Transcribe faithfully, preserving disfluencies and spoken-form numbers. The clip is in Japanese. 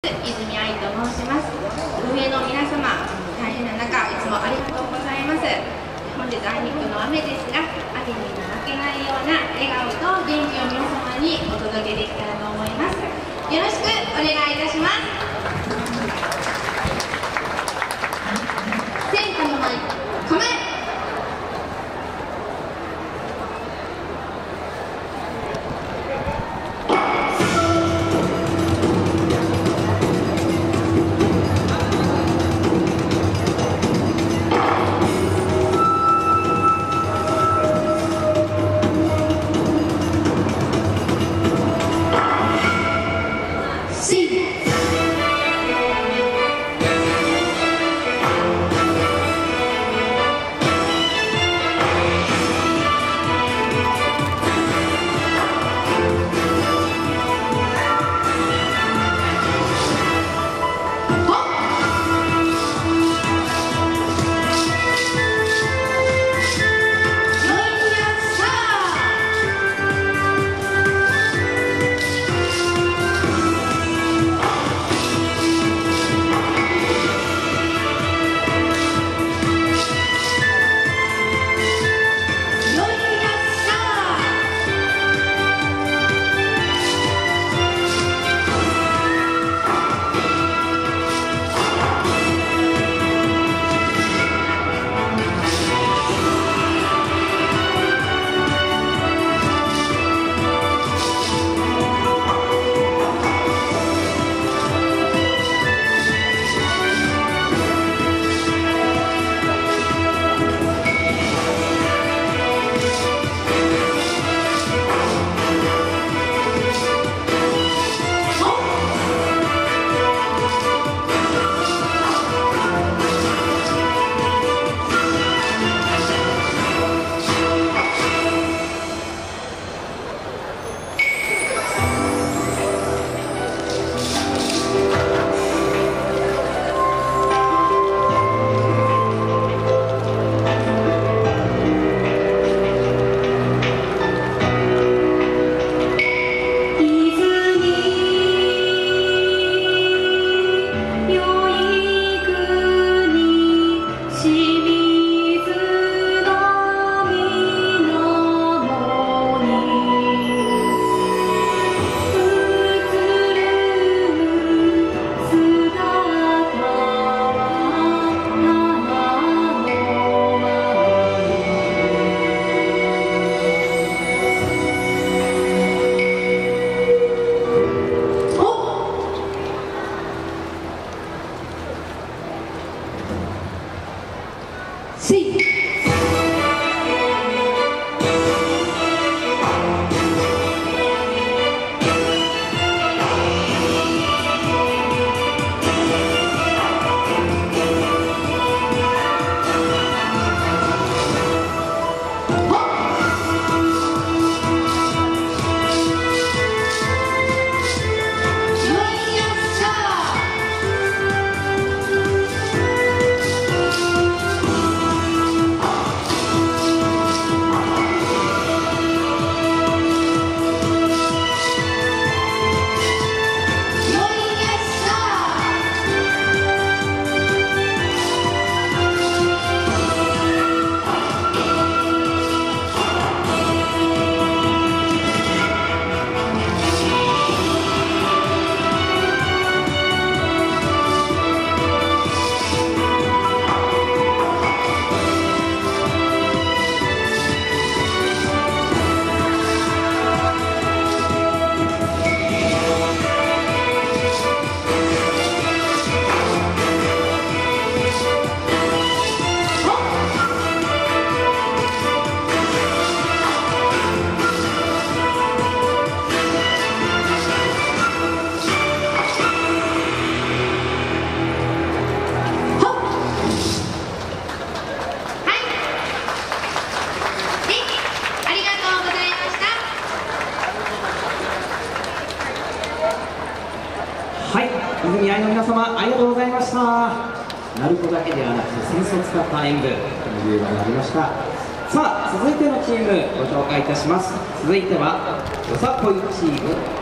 泉愛と申します。運営の皆様、大変な中いつもありがとうございます。本日あいにくの雨ですが、雨に負けないような笑顔と元気を皆様にお届けできたらと思います。よろしくお願いいたします。戦火の舞構え。 はい、泉愛の皆様ありがとうございました。鳴子だけではなくて扇子を使った演舞というのがありました。さあ続いてのチームご紹介いたします。続いてはよさこいチーム